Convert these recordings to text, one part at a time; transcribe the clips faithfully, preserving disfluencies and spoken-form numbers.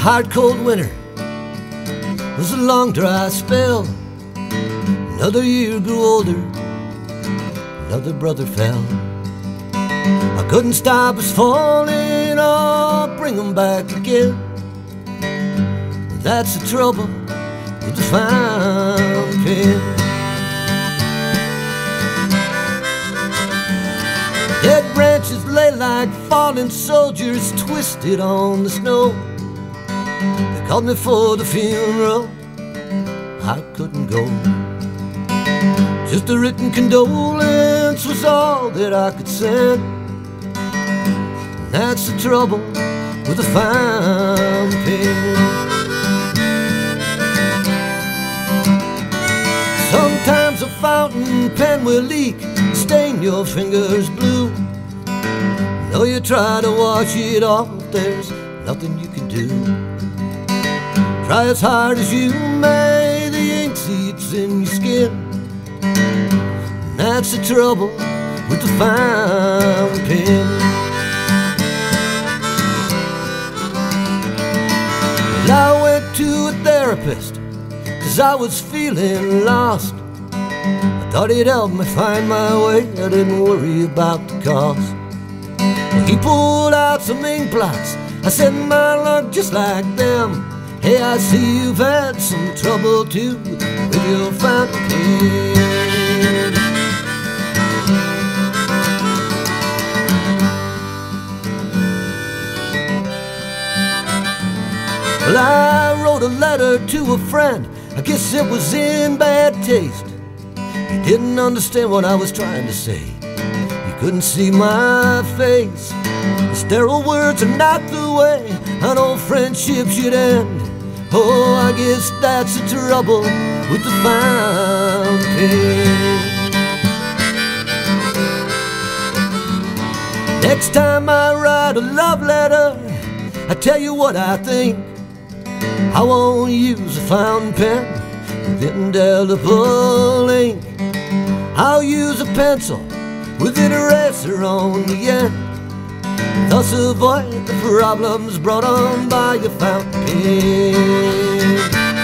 hard cold winter was a long dry spell. Another year grew older, another brother fell. I couldn't stop us falling, or bring them back again. That's the trouble with the fountain pen. Dead branches lay like fallen soldiers twisted on the snow. They called me for the funeral, I couldn't go. Just a written condolence was all that I could send. And that's the trouble with the fountain pen. Sometimes a fountain pen will leak, stain your fingers blue. Though you try to wash it off, there's nothing you can do. Try as hard as you may, the ink seeps in your skin. And that's the trouble with the fountain pen. Well, I went to a therapist, 'cause I was feeling lost. I thought he'd help me find my way, I didn't worry about the cost. Well, he pulled out some ink blots, I said, my luck just like them. Hey, I see you've had some trouble too with your fountain pen. Well, I wrote a letter to a friend, I guess it was in bad taste. He didn't understand what I was trying to say, he couldn't see my face. The sterile words are not the way an old friendship should end. Oh, I guess that's the trouble with the fountain pen. Next time I write a love letter, I tell you what I think. I won't use a fountain pen with indelible ink. I'll use a pencil with an eraser on the end. Thus avoid the problems brought on by your fountain pen.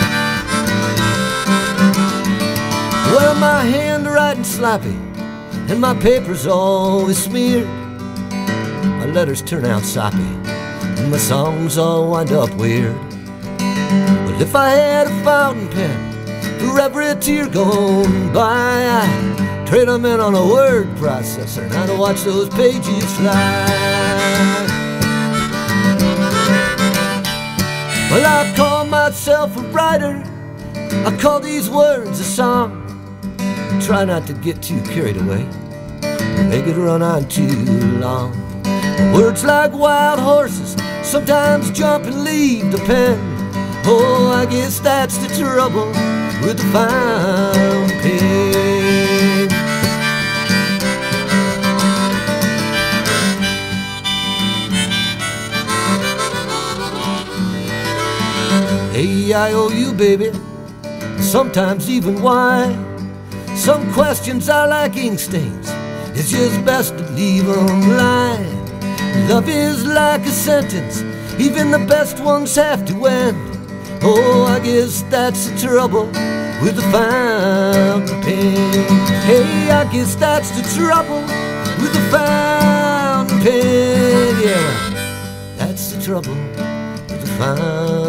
Well, my handwriting's sloppy and my paper's always smeared. My letters turn out soppy and my songs all wind up weird. Well, if I had a fountain pen for every tear gone by, I'd trade them in on a word processor and I'd watch those pages fly. Well, I call myself a writer, I call these words a song. Try not to get too carried away, make it run on too long. Words like wild horses sometimes jump and leave the pen. Oh, I guess that's the trouble with the fountain pen. A I O U, baby, sometimes even why. Some questions are like ink stains, it's just best to leave them lie. Love is like a sentence, even the best ones have to end. Oh, I guess that's the trouble with the fountain pen. Hey, I guess that's the trouble with the fountain pen. Yeah, that's the trouble with the fountain pen.